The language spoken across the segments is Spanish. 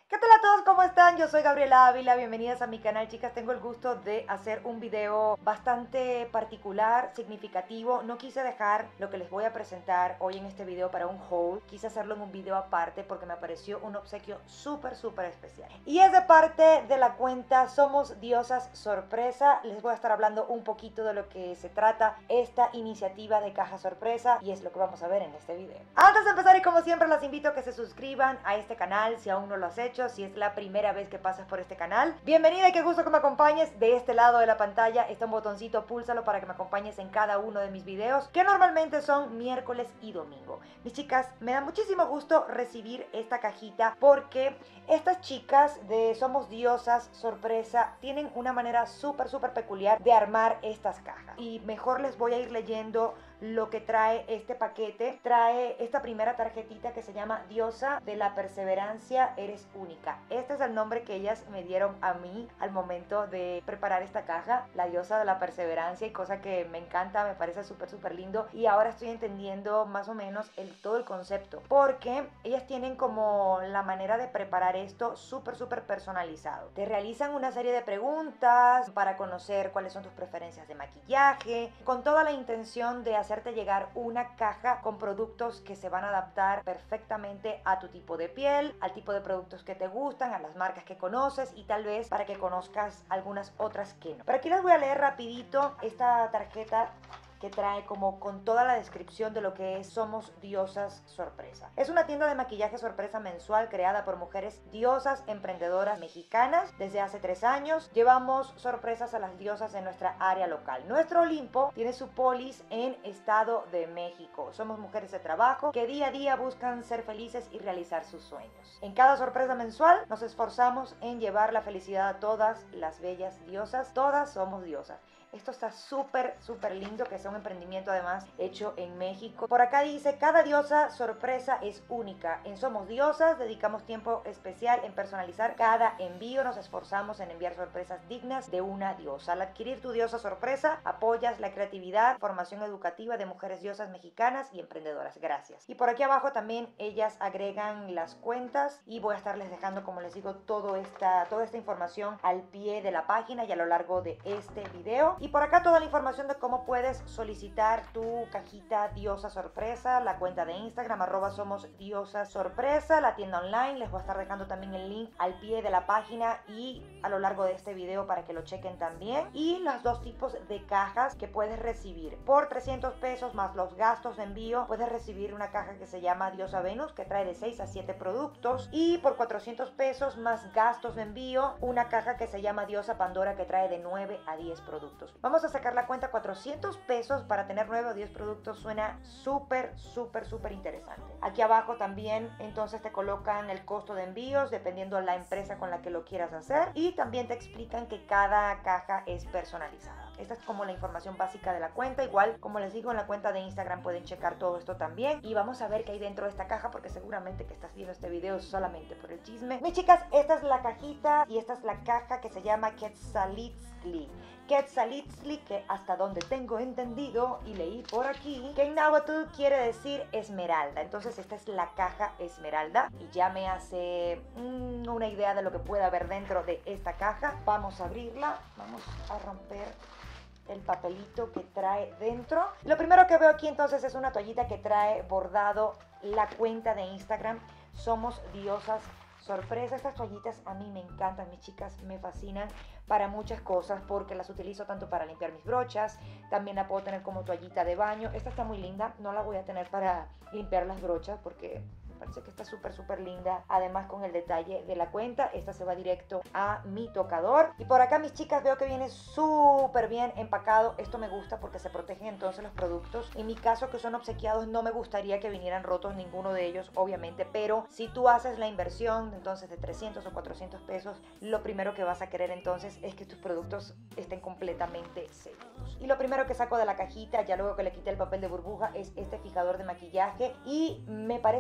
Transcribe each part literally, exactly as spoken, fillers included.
¿Qué tal a todos? ¿Cómo están? Yo soy Gabriela Ávila, bienvenidas a mi canal, chicas. Tengo el gusto de hacer un video bastante particular, significativo. No quise dejar lo que les voy a presentar hoy en este video para un haul. Quise hacerlo en un video aparte porque me pareció un obsequio súper, súper especial. Y es de parte de la cuenta Somos Diosas Sorpresa. Les voy a estar hablando un poquito de lo que se trata esta iniciativa de caja sorpresa y es lo que vamos a ver en este video. Antes de empezar, y como siempre, las invito a que se suscriban a este canal si aún no lo has hecho. Si es la primera vez que pasas por este canal, bienvenida y qué gusto que me acompañes. De este lado de la pantalla está un botoncito, púlsalo para que me acompañes en cada uno de mis videos, que normalmente son miércoles y domingo. Mis chicas, me da muchísimo gusto recibir esta cajita porque estas chicas de Somos Diosas Sorpresa tienen una manera súper, súper peculiar de armar estas cajas. Y mejor les voy a ir leyendo lo que trae este paquete. Trae esta primera tarjetita que se llama Diosa de la Perseverancia, eres única. Este es el nombre que ellas me dieron a mí al momento de preparar esta caja, la Diosa de la Perseverancia, y cosa que me encanta, me parece súper súper lindo. Y ahora estoy entendiendo más o menos el, todo el concepto, porque ellas tienen como la manera de preparar esto súper súper personalizado. Te realizan una serie de preguntas para conocer cuáles son tus preferencias de maquillaje, con toda la intención de hacer hacerte llegar una caja con productos que se van a adaptar perfectamente a tu tipo de piel, al tipo de productos que te gustan, a las marcas que conoces y tal vez para que conozcas algunas otras que no. Pero aquí les voy a leer rapidito esta tarjeta que trae como con toda la descripción de lo que es Somos Diosas Sorpresa. Es una tienda de maquillaje sorpresa mensual creada por mujeres diosas emprendedoras mexicanas. Desde hace tres años llevamos sorpresas a las diosas en nuestra área local. Nuestro Olimpo tiene su polis en Estado de México. Somos mujeres de trabajo que día a día buscan ser felices y realizar sus sueños. En cada sorpresa mensual nos esforzamos en llevar la felicidad a todas las bellas diosas. Todas somos diosas. Esto está súper, súper lindo, que sea un emprendimiento además hecho en México. Por acá dice, cada diosa sorpresa es única. En Somos Diosas dedicamos tiempo especial en personalizar cada envío. Nos esforzamos en enviar sorpresas dignas de una diosa. Al adquirir tu diosa sorpresa, apoyas la creatividad, formación educativa de mujeres diosas mexicanas y emprendedoras. Gracias. Y por aquí abajo también ellas agregan las cuentas y voy a estarles dejando, como les digo, todo esta, toda esta información al pie de la página y a lo largo de este video. Y por acá toda la información de cómo puedes solicitar tu cajita Diosa Sorpresa, la cuenta de Instagram, arroba Somos Diosas Sorpresa, la tienda online. Les voy a estar dejando también el link al pie de la página y a lo largo de este video para que lo chequen también. Y los dos tipos de cajas que puedes recibir. Por trescientos pesos más los gastos de envío, puedes recibir una caja que se llama Diosa Venus, que trae de seis a siete productos. Y por cuatrocientos pesos más gastos de envío, una caja que se llama Diosa Pandora, que trae de nueve a diez productos. Vamos a sacar la cuenta. Cuatrocientos pesos para tener nueve o diez productos suena súper, súper, súper interesante. Aquí abajo también entonces te colocan el costo de envíos dependiendo de la empresa con la que lo quieras hacer y también te explican que cada caja es personalizada. Esta es como la información básica de la cuenta. Igual, como les digo, en la cuenta de Instagram pueden checar todo esto también. Y vamos a ver qué hay dentro de esta caja, porque seguramente que estás viendo este video solamente por el chisme. Mis chicas, esta es la cajita y esta es la caja que se llama Quetzalitzli. Quetzalitzli, que hasta donde tengo entendido y leí por aquí, que en náhuatl quiere decir esmeralda. Entonces esta es la caja esmeralda y ya me hace mmm, una idea de lo que puede haber dentro de esta caja. Vamos a abrirla, vamos a romper el papelito que trae dentro. Lo primero que veo aquí entonces es una toallita que trae bordado la cuenta de Instagram Somos Diosas Sorpresa. Estas toallitas a mí me encantan, mis chicas, me fascinan para muchas cosas porque las utilizo tanto para limpiar mis brochas, también la puedo tener como toallita de baño. Esta está muy linda, no la voy a tener para limpiar las brochas porque parece que está súper súper linda. Además, con el detalle de la cuenta, esta se va directo a mi tocador. Y por acá, mis chicas, veo que viene súper bien empacado. Esto me gusta porque se protegen entonces los productos. En mi caso, que son obsequiados, no me gustaría que vinieran rotos ninguno de ellos, obviamente. Pero si tú haces la inversión entonces de trescientos o cuatrocientos pesos, lo primero que vas a querer entonces es que tus productos estén completamente seguros. Y lo primero que saco de la cajita, ya luego que le quité el papel de burbuja, es este fijador de maquillaje. Y me parece bien interesante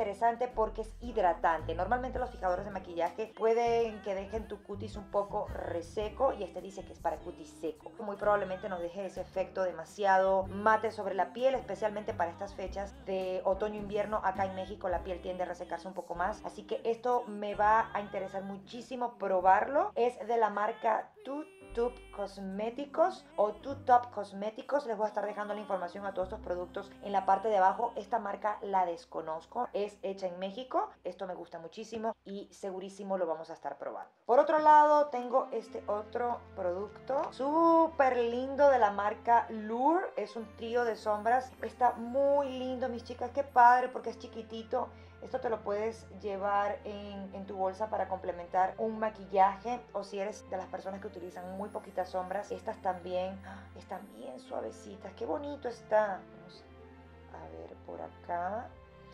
interesante porque es hidratante. Normalmente los fijadores de maquillaje pueden que dejen tu cutis un poco reseco y este dice que es para cutis seco. Muy probablemente nos deje ese efecto demasiado mate sobre la piel, especialmente para estas fechas de otoño-invierno. Acá en México la piel tiende a resecarse un poco más, así que esto me va a interesar muchísimo probarlo. Es de la marca Too Tube Cosméticos o Too Top Cosméticos. Les voy a estar dejando la información a todos estos productos en la parte de abajo. Esta marca la desconozco, es hecha en México. Esto me gusta muchísimo y segurísimo lo vamos a estar probando. Por otro lado, tengo este otro producto súper lindo de la marca Lure. Es un trío de sombras. Está muy lindo, mis chicas. Qué padre porque es chiquitito. Esto te lo puedes llevar en, en tu bolsa para complementar un maquillaje, o si eres de las personas que utilizan muy poquitas sombras, estas también están bien suavecitas. Qué bonito está. Vamos a ver por acá.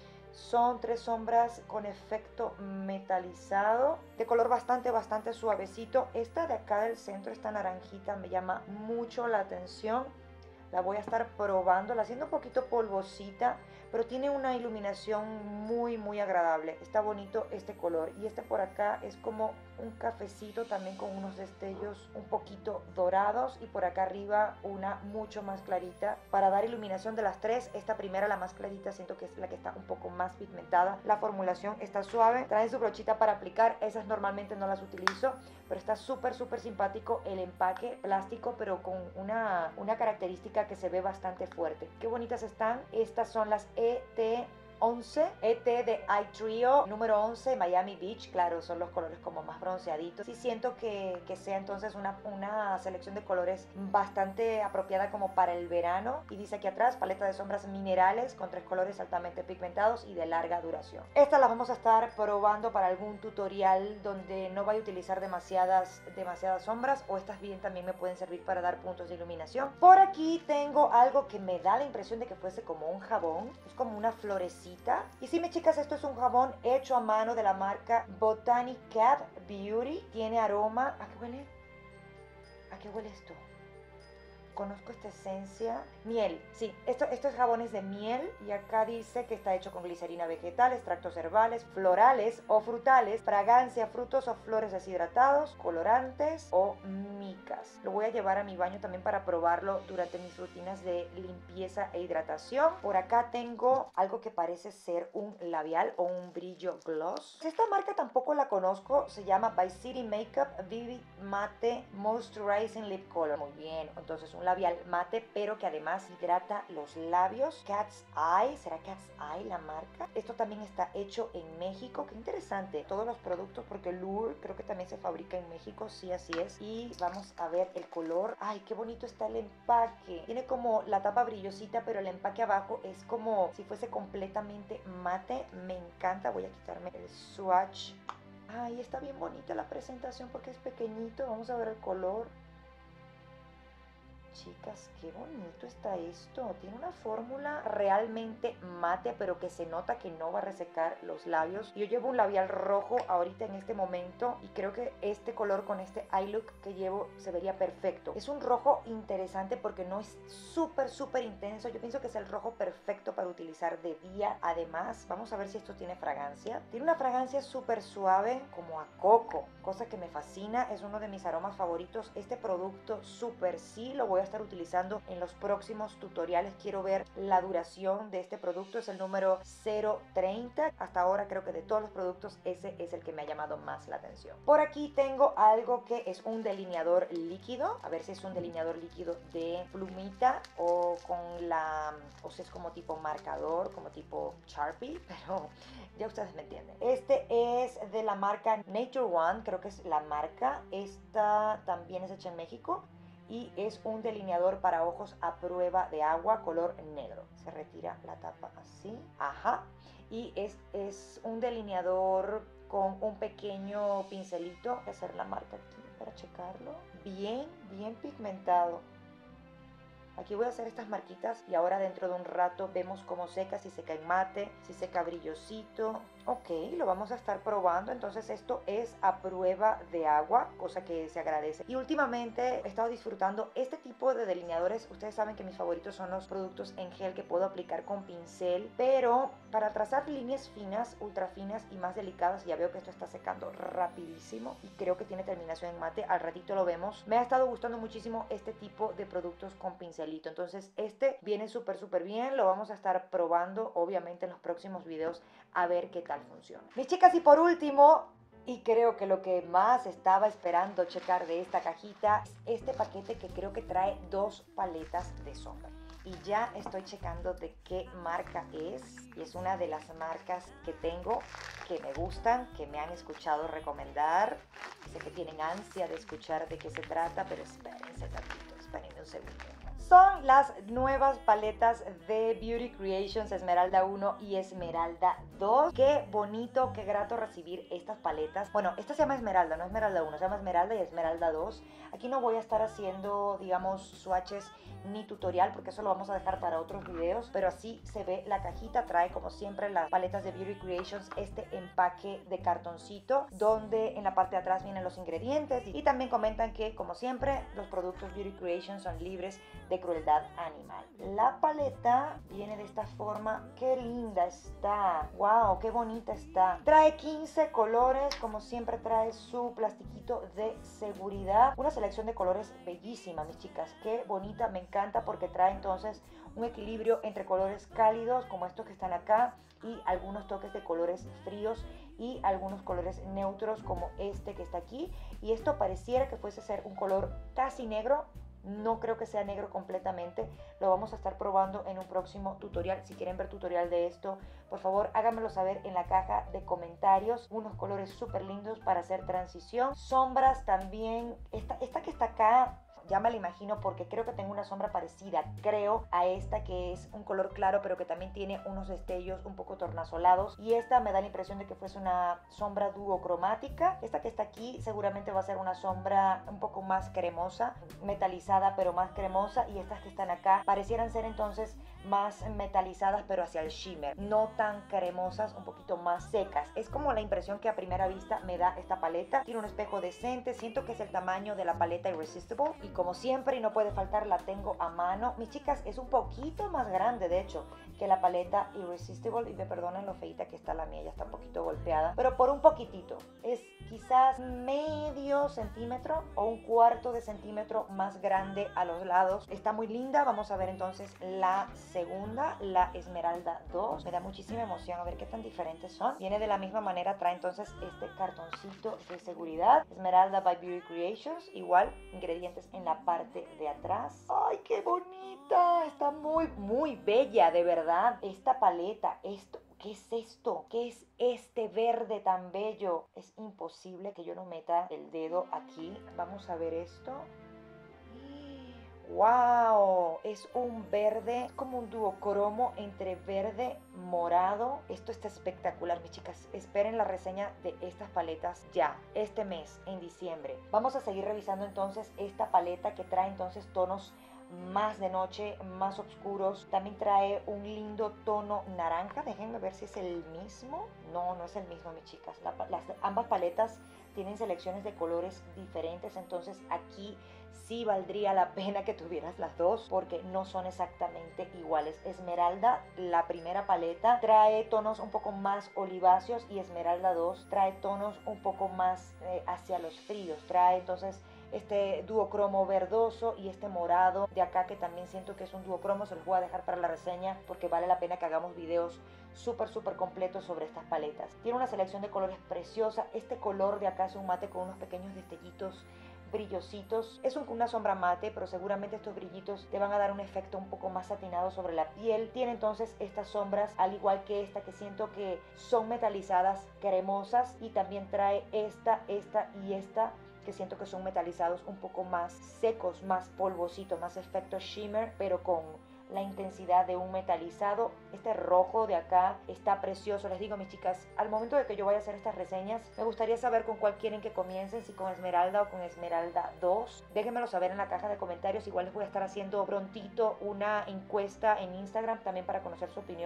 Son tres sombras con efecto metalizado, de color bastante, bastante suavecito. Esta de acá del centro, esta naranjita, me llama mucho la atención. La voy a estar probando, la haciendo un poquito polvosita, pero tiene una iluminación muy, muy agradable. Está bonito este color. Y este por acá es como un cafecito también con unos destellos un poquito dorados. Y por acá arriba una mucho más clarita. Para dar iluminación de las tres, esta primera, la más clarita, siento que es la que está un poco más pigmentada. La formulación está suave. Trae su brochita para aplicar. Esas normalmente no las utilizo, pero está súper, súper simpático el empaque plástico, pero con una, una característica que se ve bastante fuerte. Qué bonitas están. Estas son las E T once, E T de Eye Trio número once, Miami Beach. Claro, son los colores como más bronceaditos. Sí siento que, que sea entonces una, una selección de colores bastante apropiada como para el verano. Y dice aquí atrás, paleta de sombras minerales con tres colores altamente pigmentados y de larga duración. Estas las vamos a estar probando para algún tutorial donde no vaya a utilizar demasiadas, demasiadas sombras, o estas bien también me pueden servir para dar puntos de iluminación. Por aquí tengo algo que me da la impresión de que fuese como un jabón. Es como una florecita. Y sí, mis chicas, esto es un jabón hecho a mano de la marca Botanic Cat Beauty. Tiene aroma. ¿A qué huele? ¿A qué huele esto? Conozco esta esencia. Miel, sí, esto, esto es jabones de miel. Y acá dice que está hecho con glicerina vegetal, extractos herbales, florales o frutales, fragancia, frutos o flores deshidratados, colorantes o micas. Lo voy a llevar a mi baño también para probarlo durante mis rutinas de limpieza e hidratación. Por acá tengo algo que parece ser un labial o un brillo gloss. Esta marca tampoco la conozco. Se llama By City Makeup Vivid Matte Moisturizing Lip Color. Muy bien, entonces un labial mate, pero que además hidrata los labios. Cat's Eye, ¿será Cat's Eye la marca? Esto también está hecho en México. Qué interesante, todos los productos, porque Lure creo que también se fabrica en México. Sí, así es. Y vamos a ver el color. Ay, qué bonito está el empaque. Tiene como la tapa brillosita, pero el empaque abajo es como si fuese completamente mate. Me encanta. Voy a quitarme el swatch. Ay, está bien bonita la presentación porque es pequeñito. Vamos a ver el color. Chicas, qué bonito está esto. Tiene una fórmula realmente mate, pero que se nota que no va a resecar los labios. Yo llevo un labial rojo ahorita en este momento y creo que este color con este eye look que llevo se vería perfecto. Es un rojo interesante porque no es súper, súper intenso. Yo pienso que es el rojo perfecto para utilizar de día. Además, vamos a ver si esto tiene fragancia. Tiene una fragancia súper suave, como a coco, cosa que me fascina. Es uno de mis aromas favoritos. Este producto súper sí lo voy a estar utilizando en los próximos tutoriales. Quiero ver la duración de este producto. Es el número cero treinta. Hasta ahora creo que de todos los productos ese es el que me ha llamado más la atención. Por aquí tengo algo que es un delineador líquido. A ver si es un delineador líquido de plumita o con la, o sea, es como tipo marcador, como tipo Sharpie, pero ya ustedes me entienden. Este es de la marca Nature One, creo que es la marca. Esta también es hecha en México. Y es un delineador para ojos a prueba de agua, color negro. Se retira la tapa así. Ajá. Y es, es un delineador con un pequeño pincelito. Voy a hacer la marca aquí para checarlo. Bien, bien pigmentado. Aquí voy a hacer estas marquitas y ahora dentro de un rato vemos cómo seca, si seca en mate, si seca brillosito. Ok, lo vamos a estar probando, entonces esto es a prueba de agua, cosa que se agradece. Y últimamente he estado disfrutando este tipo de delineadores. Ustedes saben que mis favoritos son los productos en gel que puedo aplicar con pincel, pero para trazar líneas finas, ultra finas y más delicadas, ya veo que esto está secando rapidísimo y creo que tiene terminación en mate, al ratito lo vemos. Me ha estado gustando muchísimo este tipo de productos con pincelito, entonces este viene súper súper bien, lo vamos a estar probando obviamente en los próximos videos a ver qué tal funciona. Mis chicas, y por último, y creo que lo que más estaba esperando checar de esta cajita es este paquete que creo que trae dos paletas de sombra. Y ya estoy checando de qué marca es. Y es una de las marcas que tengo, que me gustan, que me han escuchado recomendar. Sé que tienen ansia de escuchar de qué se trata, pero espérense tantito, espérenme un segundo. Son las nuevas paletas de Beauty Creations Esmeralda uno y Esmeralda dos. Qué bonito, qué grato recibir estas paletas. Bueno, esta se llama Esmeralda, no Esmeralda uno, se llama Esmeralda y Esmeralda dos. Aquí no voy a estar haciendo, digamos, swatches ni tutorial porque eso lo vamos a dejar para otros videos, pero así se ve la cajita. Trae como siempre las paletas de Beauty Creations, este empaque de cartoncito donde en la parte de atrás vienen los ingredientes, y también comentan que como siempre los productos Beauty Creations son libres de crueldad animal. La paleta viene de esta forma. Qué linda está, wow, qué bonita está. Trae quince colores, como siempre trae su plastiquito de seguridad, una selección de colores bellísima, mis chicas, qué bonita, me encanta porque trae entonces un equilibrio entre colores cálidos como estos que están acá y algunos toques de colores fríos y algunos colores neutros como este que está aquí, y esto pareciera que fuese ser un color casi negro. No creo que sea negro completamente, lo vamos a estar probando en un próximo tutorial. Si quieren ver tutorial de esto, por favor háganmelo saber en la caja de comentarios. Unos colores súper lindos para hacer transición. Sombras también, esta, esta que está acá, ya me la imagino porque creo que tengo una sombra parecida, creo, a esta que es un color claro pero que también tiene unos destellos un poco tornasolados, y esta me da la impresión de que fuese una sombra duocromática. Esta que está aquí seguramente va a ser una sombra un poco más cremosa, metalizada pero más cremosa, y estas que están acá parecieran ser entonces más metalizadas pero hacia el shimmer, no tan cremosas, un poquito más secas. Es como la impresión que a primera vista me da esta paleta. Tiene un espejo decente, siento que es el tamaño de la paleta Irresistible, y como siempre y no puede faltar la tengo a mano. Mis chicas, es un poquito más grande de hecho que la paleta Irresistible, y me perdonen lo feita que está la mía, ya está un poquito golpeada, pero por un poquitito, es quizás medio centímetro o un cuarto de centímetro más grande a los lados. Está muy linda. Vamos a ver entonces la segunda, la Esmeralda dos. Me da muchísima emoción a ver qué tan diferentes son. Viene de la misma manera, trae entonces este cartoncito de seguridad. Esmeralda by Beauty Creations, igual ingredientes en la parte de atrás. ¡Ay, qué bonita! Está muy, muy bella, de verdad. Esta paleta, esto, ¿qué es esto? ¿Qué es este verde tan bello? Es imposible que yo no meta el dedo aquí. Vamos a ver esto. ¡Wow! Es un verde, como un duocromo entre verde, morado. Esto está espectacular, mis chicas. Esperen la reseña de estas paletas ya, este mes, en diciembre. Vamos a seguir revisando entonces esta paleta que trae entonces tonos más de noche, más oscuros. También trae un lindo tono naranja. Déjenme ver si es el mismo. No, no es el mismo, mis chicas. La, las, ambas paletas tienen selecciones de colores diferentes, entonces aquí sí valdría la pena que tuvieras las dos porque no son exactamente iguales. Esmeralda, la primera paleta, trae tonos un poco más oliváceos, y Esmeralda dos trae tonos un poco más eh, hacia los fríos. Trae entonces este duocromo verdoso y este morado de acá, que también siento que es un duocromo. Se los voy a dejar para la reseña porque vale la pena que hagamos videos súper súper completos sobre estas paletas. Tiene una selección de colores preciosa. Este color de acá es un mate con unos pequeños destellitos brillositos. Es un, una sombra mate, pero seguramente estos brillitos te van a dar un efecto un poco más satinado sobre la piel. Tiene entonces estas sombras, al igual que esta, que siento que son metalizadas, cremosas, y también trae esta, esta y esta, que siento que son metalizados un poco más secos, más polvositos, más efecto shimmer, pero con la intensidad de un metalizado. Este rojo de acá está precioso. Les digo, mis chicas, al momento de que yo vaya a hacer estas reseñas, me gustaría saber con cuál quieren que comiencen, si con Esmeralda o con Esmeralda dos. Déjenmelo saber en la caja de comentarios. Igual les voy a estar haciendo prontito una encuesta en Instagram también para conocer su opinión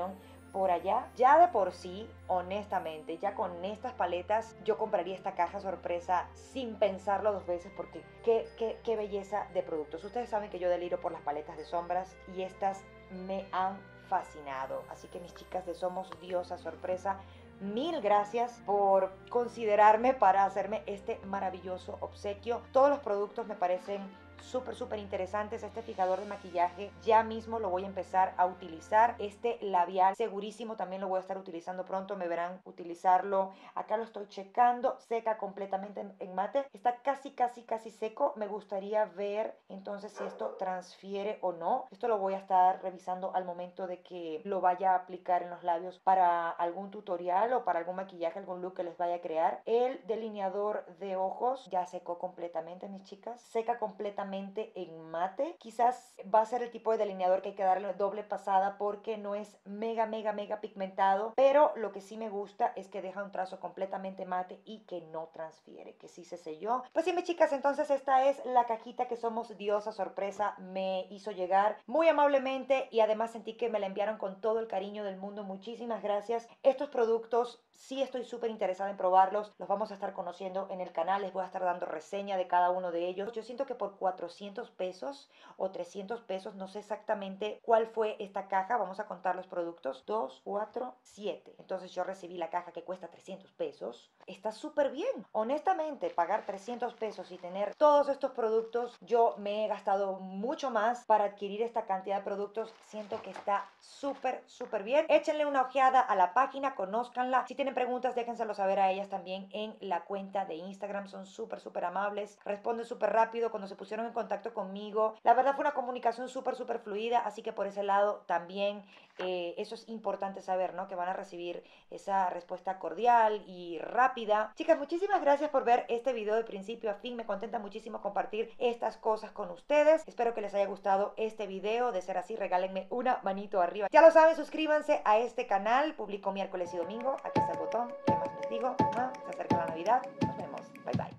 por allá. Ya de por sí, honestamente, ya con estas paletas yo compraría esta caja sorpresa sin pensarlo dos veces porque qué, qué, qué belleza de productos. Ustedes saben que yo deliro por las paletas de sombras y estas me han fascinado. Así que mis chicas de Somos Diosa Sorpresa, mil gracias por considerarme para hacerme este maravilloso obsequio. Todos los productos me parecen súper súper interesantes. Este fijador de maquillaje ya mismo lo voy a empezar a utilizar. Este labial segurísimo también lo voy a estar utilizando pronto, me verán utilizarlo. Acá lo estoy checando, seca completamente en, en mate, está casi casi casi seco. Me gustaría ver entonces si esto transfiere o no. Esto lo voy a estar revisando al momento de que lo vaya a aplicar en los labios para algún tutorial o para algún maquillaje, algún look que les vaya a crear. El delineador de ojos ya secó completamente, mis chicas, seca completamente en mate. Quizás va a ser el tipo de delineador que hay que darle doble pasada porque no es mega mega mega pigmentado, pero lo que sí me gusta es que deja un trazo completamente mate y que no transfiere, que sí se selló. Pues sí, mis chicas, entonces esta es la cajita que Somos Diosa Sorpresa me hizo llegar muy amablemente y además sentí que me la enviaron con todo el cariño del mundo. Muchísimas gracias. Estos productos sí estoy súper interesada en probarlos, los vamos a estar conociendo en el canal, les voy a estar dando reseña de cada uno de ellos. Yo siento que por cuatrocientos pesos o trescientos pesos, no sé exactamente cuál fue esta caja, vamos a contar los productos, dos, cuatro, siete. Entonces yo recibí la caja que cuesta trescientos pesos, está súper bien. Honestamente, pagar trescientos pesos y tener todos estos productos, yo me he gastado mucho más para adquirir esta cantidad de productos, siento que está súper súper bien. Échenle una ojeada a la página, conózcanla. Si tienen preguntas, déjenselo saber a ellas también en la cuenta de Instagram, son súper súper amables, responden súper rápido. Cuando se pusieron en contacto conmigo, la verdad fue una comunicación súper súper fluida, así que por ese lado también eh, eso es importante saber, ¿no? Que van a recibir esa respuesta cordial y rápida. Chicas, muchísimas gracias por ver este video de principio a fin, me contenta muchísimo compartir estas cosas con ustedes. Espero que les haya gustado este video. De ser así, regálenme una manito arriba. Ya lo saben, suscríbanse a este canal, publico miércoles y domingo. Aquí está el botón. ¿Qué más les digo? ¿No? Se acerca la Navidad. Nos vemos. Bye bye.